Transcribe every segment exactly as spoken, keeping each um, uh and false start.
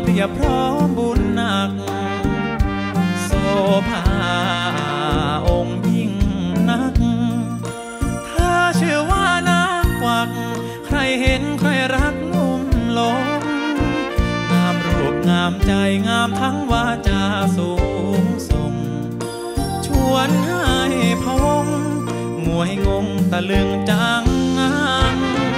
รียบพร้อมบุญหนักโสภาองค์ยิ่งนักถ้าชื่อว่านางกวักใครเห็นใครรักลุ่มหลงงามรูปงามใจงามทั้งวาจาสูงส่งชวนให้พะวงงวยงงตะลึงจังงัง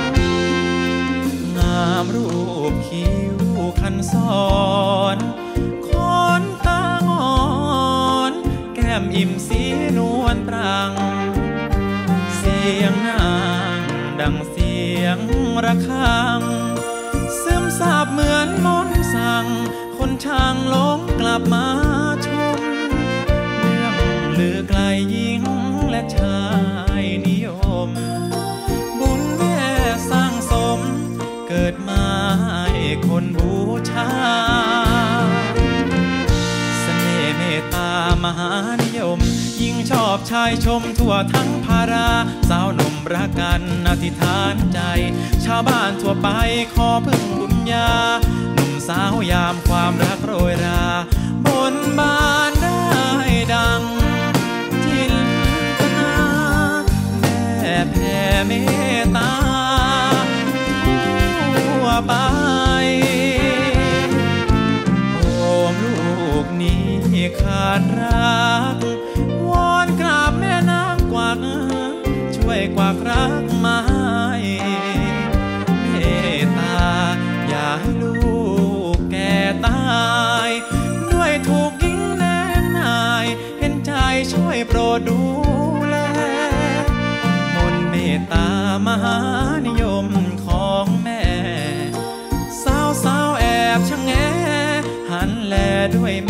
งามรูปคิ้วคันสอนขนตางอนแก้มอิ่มสีนวลปรังเสียงนางดังเสียงระฆังซึมซาบเหมือนมนต์สั่งคนช่างหลงกลับมาชมเรื่องลือไกลหญิงและชายนิยมบุญแม่สร้างสมเกิดมาให้คนบูชาเสน่ห์เมตตามหานิยมยิ่งชอบชายชมทั่วทั้งภาราสาวหนุ่มรักกันอธิษฐานใจชาวบ้านทั่วไปขอพึ่งบุญญาหนุ่มสาวยามความรักโรยราบนบานได้ดังจินตนาแม่แผ่เมตตาทั่วไปโอมลูกนี้ขาดรักวอนกราบแม่นางกวักช่วยกวักรักมาให้เมตตาอย่าให้ลูกแก่ตายด้วยถูกยิงแนงนายเห็นใจช่วยโปรดดูแลมนต์เมตตามหานิยมของแม่สาวสาวแอบชะแงหันแลด้วย